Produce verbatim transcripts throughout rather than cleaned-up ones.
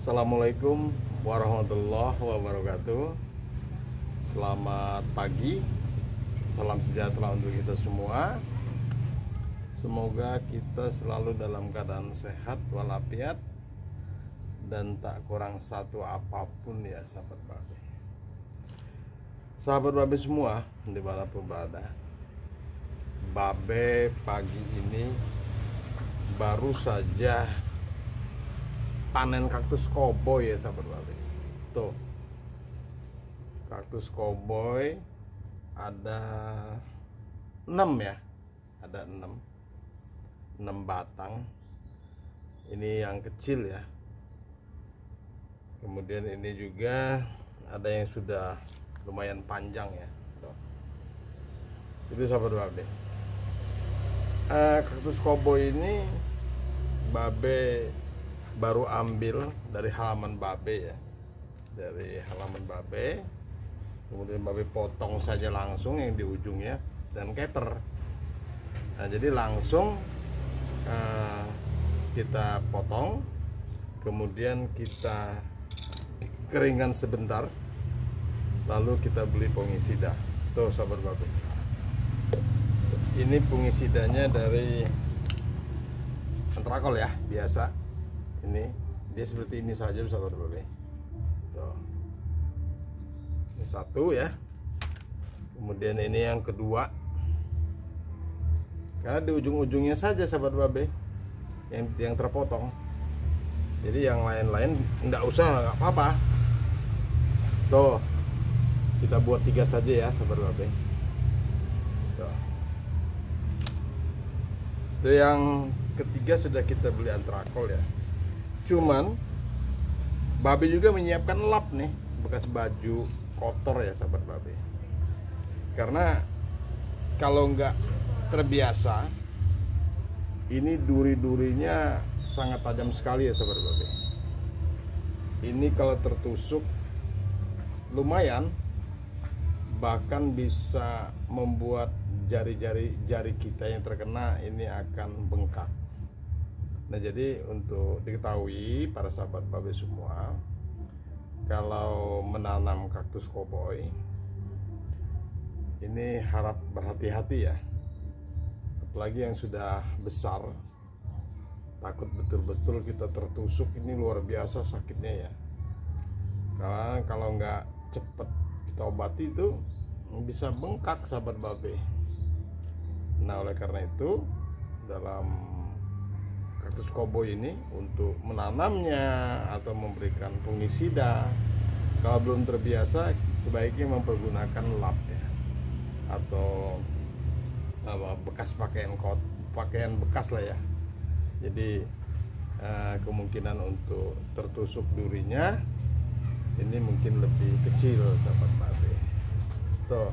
Assalamualaikum warahmatullahi wabarakatuh. Selamat pagi, salam sejahtera untuk kita semua. Semoga kita selalu dalam keadaan sehat walafiat dan tak kurang satu apapun ya sahabat babe. Sahabat babe semua dimanapun berada, babe pagi ini baru saja panen kaktus koboi ya sahabat babe. Tuh, kaktus koboi ada enam ya, ada enam enam batang. Ini yang kecil ya. Kemudian ini juga ada yang sudah lumayan panjang ya. Tuh. Itu sahabat babe. Uh, kaktus koboi ini babe baru ambil dari halaman babe ya, dari halaman babe. Kemudian babe potong saja langsung yang di ujungnya dan keter. Nah, jadi langsung uh, kita potong, kemudian kita keringkan sebentar, lalu kita beli fungisida. Tuh sahabat babe, ini fungisidanya dari Antrakol ya, biasa. Ini dia seperti ini saja sahabat babe. Tuh. Ini satu ya. Kemudian ini yang kedua. Karena di ujung-ujungnya saja sahabat babe yang yang terpotong. Jadi yang lain-lain enggak usah, enggak apa-apa. Tuh. Kita buat tiga saja ya sahabat babe. Tuh. Itu yang ketiga sudah kita beli Antrakol ya. Cuman babe juga menyiapkan lap nih, bekas baju kotor ya sahabat babe. Karena kalau nggak terbiasa, ini duri-durinya sangat tajam sekali ya sahabat babe. Ini kalau tertusuk lumayan, bahkan bisa membuat jari-jari jari kita yang terkena ini akan bengkak. Nah, jadi untuk diketahui para sahabat babe semua, kalau menanam kaktus koboi ini harap berhati-hati ya, apalagi yang sudah besar. Takut betul-betul kita tertusuk, ini luar biasa sakitnya ya. Karena kalau nggak cepet kita obati itu bisa bengkak sahabat babe. Nah, oleh karena itu dalam kaktus koboi ini untuk menanamnya atau memberikan fungisida, kalau belum terbiasa sebaiknya mempergunakan lap ya, atau apa, bekas pakaian kot pakaian bekas lah ya. Jadi eh, kemungkinan untuk tertusuk durinya ini mungkin lebih kecil sahabat babe. Tuh.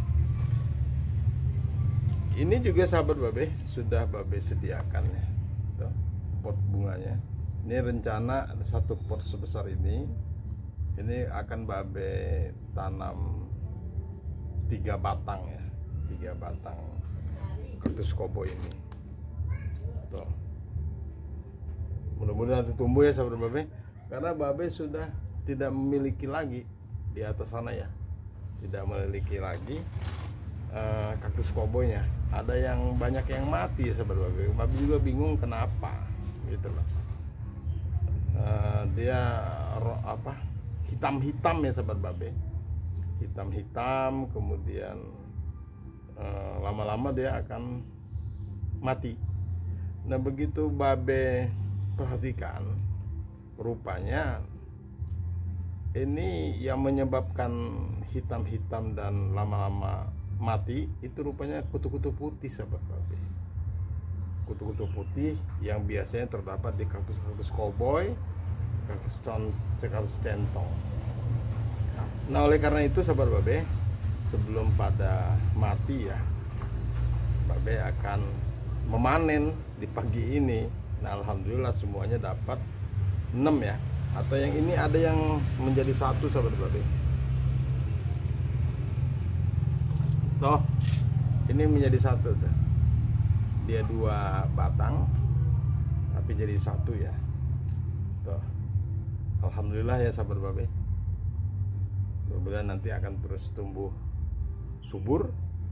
Ini juga sahabat babe sudah babe sediakan ya. Tuh, pot bunganya. Ini rencana satu pot sebesar ini. Ini akan babe tanam tiga batang ya, tiga batang kaktus koboi ini. Tuh. Mudah-mudahan nanti tumbuh ya sahabat babe. Karena babe sudah tidak memiliki lagi di atas sana ya, tidak memiliki lagi uh, kaktus koboinya. Ada yang banyak yang mati ya sahabat babe. Babe juga bingung kenapa gitu loh. Uh, dia ro, apa hitam-hitam ya sahabat babe, hitam-hitam, kemudian uh, lama-lama dia akan mati. Nah, begitu babe perhatikan, rupanya ini yang menyebabkan hitam-hitam dan lama-lama mati itu rupanya kutu-kutu putih sahabat babe. Kutu-kutu putih yang biasanya terdapat di kaktus-kaktus koboi, kaktus kaktus centong. Nah, oleh karena itu sahabat babe, sebelum pada mati ya, babe akan memanen di pagi ini. Nah, alhamdulillah semuanya dapat enam ya. Atau yang ini ada yang menjadi satu sahabat babe. Toh, ini menjadi satu tuh. Dia dua batang tapi jadi satu ya. Tuh. alhamdulillah ya sahabat babe, mudah-mudahan nanti akan terus tumbuh subur.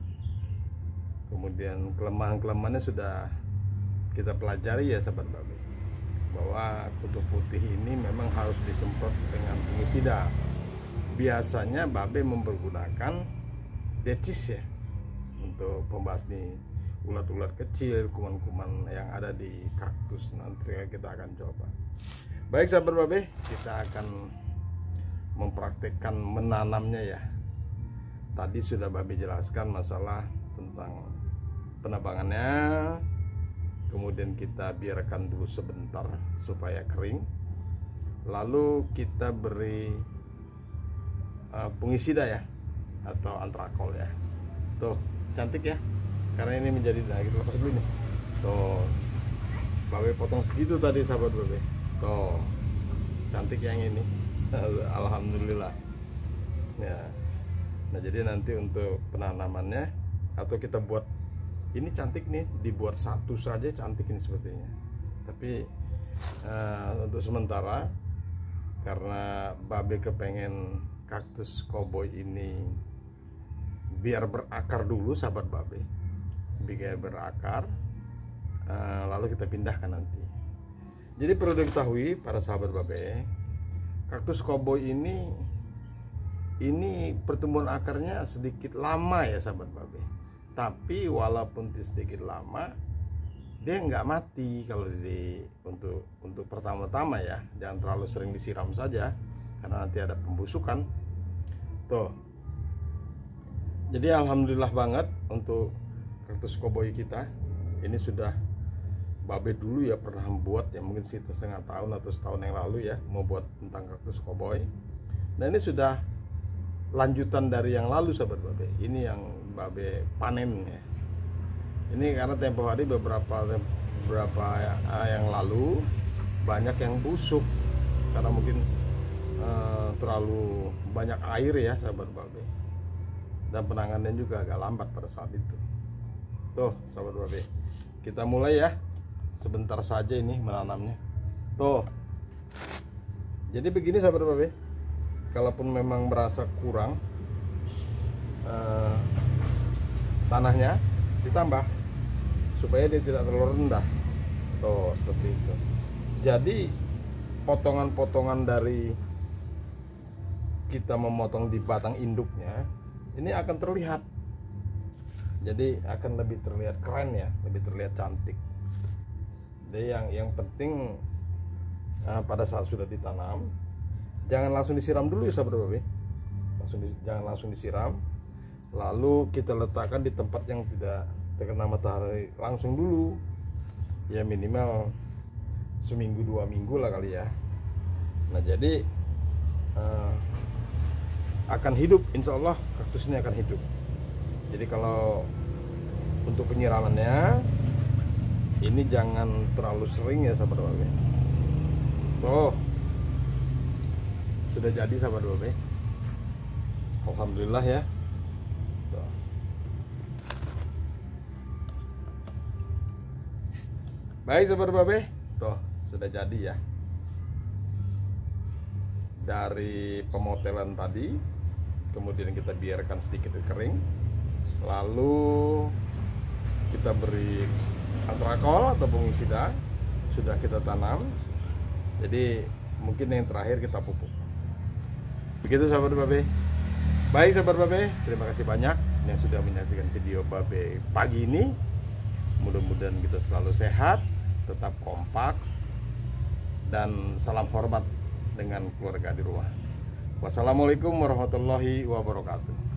Kemudian kelemahan-kelemahannya sudah kita pelajari ya sahabat babe, bahwa kutu putih ini memang harus disemprot dengan fungisida. Biasanya babe mempergunakan decis ya untuk pembasmi ulat-ulat kecil, kuman-kuman yang ada di kaktus. Nanti kita akan coba. Baik sahabat babe, kita akan mempraktekkan menanamnya ya. Tadi sudah babe jelaskan masalah tentang penebangannya, kemudian kita biarkan dulu sebentar supaya kering, lalu kita beri uh, fungisida ya, atau antrakol ya. Tuh cantik ya, karena ini menjadi, nah kita lepas dulu nih. Tuh babe potong segitu tadi sahabat babe. Tuh cantik yang ini. Alhamdulillah ya. Nah jadi nanti untuk penanamannya, atau kita buat ini cantik nih, dibuat satu saja cantik ini sepertinya. Tapi uh, untuk sementara, karena babe kepengen kaktus koboi ini biar berakar dulu sahabat babe, biar berakar, uh, lalu kita pindahkan nanti. Jadi perlu diketahui para sahabat babe, kaktus koboi ini ini pertumbuhan akarnya sedikit lama ya sahabat babe. Tapi walaupun sedikit lama, dia nggak mati kalau di untuk untuk pertama-tama ya. Jangan terlalu sering disiram saja, karena nanti ada pembusukan. Tuh. Jadi alhamdulillah banget untuk kaktus koboi kita. Ini sudah babe dulu ya pernah membuat ya, mungkin sekitar setengah tahun atau setahun yang lalu ya, mau buat tentang kaktus koboi. Nah ini sudah lanjutan dari yang lalu sahabat babe. Ini yang babe panen ya. Ini karena tempo hari beberapa beberapa yang lalu banyak yang busuk karena mungkin uh, terlalu banyak air ya sahabat babe, dan penanganannya juga agak lambat pada saat itu. Tuh sahabat babe, kita mulai ya, sebentar saja ini menanamnya. Tuh jadi begini sahabat babe, kalaupun memang merasa kurang uh, tanahnya ditambah supaya dia tidak terlalu rendah. Tuh seperti itu. Jadi potongan-potongan dari kita memotong di batang induknya ini akan terlihat, jadi akan lebih terlihat keren ya, lebih terlihat cantik. Jadi yang yang penting uh, pada saat sudah ditanam, jangan langsung disiram dulu ya sahabat babe. Langsung di, jangan langsung disiram. Lalu kita letakkan di tempat yang tidak terkena matahari langsung dulu. Ya minimal seminggu dua minggu lah kali ya. Nah jadi uh, akan hidup, insya Allah kaktus ini akan hidup. Jadi kalau untuk penyiramannya ini jangan terlalu sering ya sahabat babe. Tuh sudah jadi sahabat babe, alhamdulillah ya. Tuh. Baik sahabat babe, tuh sudah jadi ya. Dari pemotelan tadi, kemudian kita biarkan sedikit kering, lalu kita beri antrakol atau fungisida, sudah kita tanam. Jadi mungkin yang terakhir kita pupuk. Begitu sahabat babe. Baik sahabat babe, terima kasih banyak yang sudah menyaksikan video babe pagi ini. Mudah-mudahan kita selalu sehat, tetap kompak, dan salam hormat dengan keluarga di rumah. Wassalamualaikum warahmatullahi wabarakatuh.